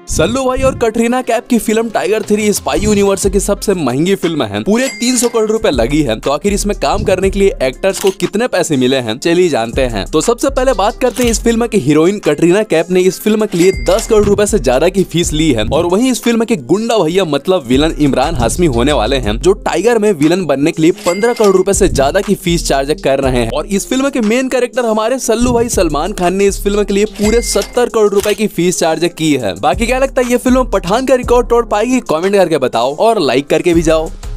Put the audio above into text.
सल्लू भाई और कटरीना कैफ की फिल्म टाइगर 3 स्पाई यूनिवर्स की सबसे महंगी फिल्म है। पूरे 300 करोड़ रुपए लगी है। तो आखिर इसमें काम करने के लिए एक्टर्स को कितने पैसे मिले हैं, चलिए जानते हैं। तो सबसे पहले बात करते हैं इस फिल्म की हीरोइन कटरीना कैफ ने इस फिल्म के लिए 10 करोड़ रुपए से ज्यादा की फीस ली है। और वहीं इस फिल्म के गुंडा भैया मतलब विलन इमरान हाशमी होने वाले हैं, जो टाइगर में विलन बनने के लिए 15 करोड़ रुपए से ज्यादा की फीस चार्ज कर रहे हैं। और इस फिल्म के मेन कैरेक्टर हमारे सल्लू भाई सलमान खान ने इस फिल्म के लिए पूरे 70 करोड़ रुपए की फीस चार्ज की है। बाकी क्या लगता है ये फिल्म पठान का रिकॉर्ड तोड़ पाएगी? कमेंट करके बताओ और लाइक करके भी जाओ।